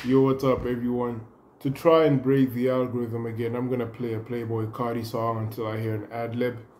Yo, what's up, everyone? To try and break the algorithm again, I'm gonna play a Playboi Carti song until I hear an ad lib.